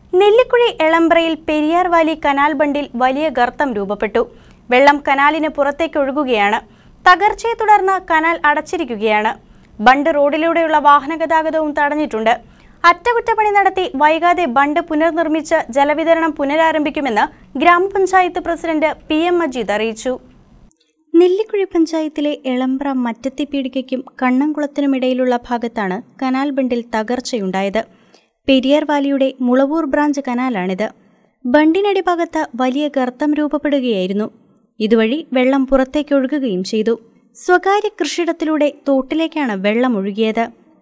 നെല്ലിക്കുഴി എളമ്പ്രയിൽ Periyar valley canal ബണ്ടിൽ വലിയ ഗർത്തം രൂപപ്പെട്ടു. വെള്ളം കനാലിന് പുറത്തേക്ക് ഒഴുകുകയാണ്. തകർച്ചയെ തുടർന്ന് കനാൽ അടച്ചിരിക്കുകയാണ്. ബണ്ട് റോഡിലൂടെയുള്ള വാഹനഗതാഗതവും തടഞ്ഞിട്ടുണ്ട്. അറ്റകുറ്റപ്പണി നടത്തി വൈകാതെ ബണ്ട് പുനർനിർമ്മിച്ച് ജലവിതരണം പുനരാരംഭിക്കുമെന്ന് ഗ്രാമപഞ്ചായത്ത് പ്രസിഡന്റ് PM മജീദ് അറിയിച്ചു. നെല്ലിക്കുഴി പഞ്ചായത്തിലെ എളമ്പ്ര മറ്റത്തിപ്പീടികയ്ക്കും കണ്ണംകുളത്തിനുമിടയിലുള്ള ഭാഗത്താണ് കനാൽ ബണ്ടിൽ തകർച്ചയുണ്ടായത്. പെരിയാർ വാലിയുടെ മുളവൂർ ബ്രാഞ്ച് കനാലാണിത്. ബണ്ടിനടിഭാഗത്ത് വലിയ ഗർത്തം രൂപപ്പെടുകയായിരുന്നു. ഇതുവഴി വെള്ളം പുറത്തേക്കൊഴുകുകയും ചെയ്തു. സ്വകാര്യ കൃഷിയിടത്തിലൂടെ തോട്ടിലേക്കാണ് വെള്ളം ഒഴുകിയത്.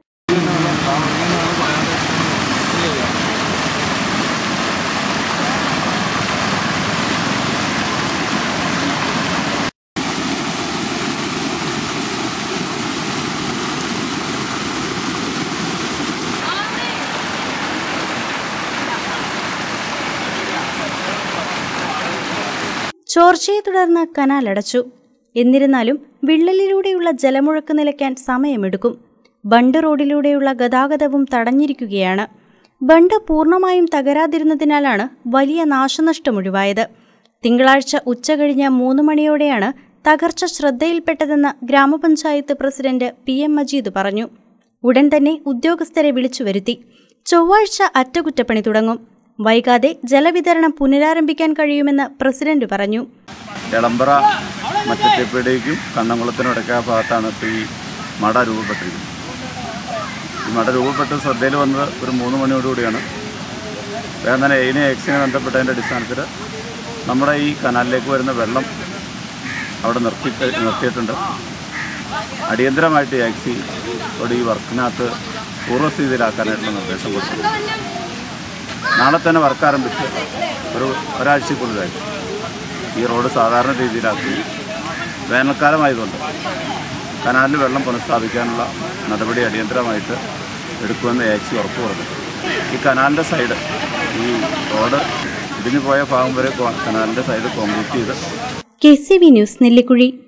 ചോർച്ചയെ തുടർന്ന് കനാൽ അടച്ചു. എന്നിരുന്നാലും വിള്ളലിലൂടെയുള്ള ജലമുഴക്ക് നിലയ്ക്കാൻ സമയമെടുക്കും. ബണ്ട് റോഡിലൂടെയുള്ള ഗതാഗതവും തടഞ്ഞിരിക്കുകയാണ്. ബണ്ട് പൂർണ്ണമായും തകരാതിരുന്നതിനാലാണ് വലിയ നാശനഷ്ടമൊഴിവായത്. തിങ്കളാഴ്ച ഉച്ചകഴിഞ്ഞ് 3 മണിയോടെയാണ് തകർച്ച ശ്രദ്ധയിൽപ്പെട്ടതെന്ന് ഗ്രാമപഞ്ചായത്ത് പ്രസിഡന്റ് PM മജീദ് പറഞ്ഞു. ഉടൻ തന്നെ ഉദ്യോഗസ്ഥരെ വിളിച്ചുവരുത്തി. ചൊവ്വാഴ്ച അറ്റകുറ്റപ്പണി തുടങ്ങും. വൈകാതെ ജലവിതരണം പുനരാരംഭിക്കാൻ കഴിയുമെന്ന് പ്രസിഡന്റ് പറഞ്ഞു. എളമ്പ്ര മറ്റത്തിപ്പീടികയ്ക്കും കണ്ണംകുളത്തിനും ഇടയ്ക്ക് ഭാഗത്താണ് ഇപ്പോൾ ഈ മട രൂപപ്പെട്ടിരിക്കുന്നത്. ഈ മട രൂപപ്പെട്ട് ശ്രദ്ധയിൽ വന്നത് ഒരു 3 മണിയോടുകൂടിയാണ്. വേഗം തന്നെ ANA-X-നെ ബന്ധപ്പെട്ടതിൻ്റെ അടിസ്ഥാനത്തിൽ നമ്മുടെ ഈ കനാലിലേക്ക് വരുന്ന വെള്ളം അവിടെ നിർത്തിയിട്ടുണ്ട്. അടിയന്തരമായിട്ട് AXI ഈ വർക്കിനകത്ത് പൂർവ്വസ്ഥിതിയിലാക്കാനായിട്ടുള്ള നിർദ്ദേശം കൊടുത്തു. നാളെ തന്നെ വർക്ക് ആരംഭിച്ച് ഒരാഴ്ചക്കുള്ളിലായി ഈ റോഡ് സാധാരണ രീതിയിലാക്കി വേനൽക്കാലമായതുകൊണ്ട് കനാലിൽ വെള്ളം പുനഃസ്ഥാപിക്കാനുള്ള നടപടി അടിയന്തരമായിട്ട് എടുക്കുമെന്ന് AXI ഉറപ്പ് പറഞ്ഞു. ഈ കനാലിൻ്റെ സൈഡ് ഈ റോഡ് ഇടിഞ്ഞു പോയ ഭാഗം വരെ കനാലിൻ്റെ സൈഡ് കോൺക്രീറ്റ് ചെയ്ത്. KCV news Nellikuzhi.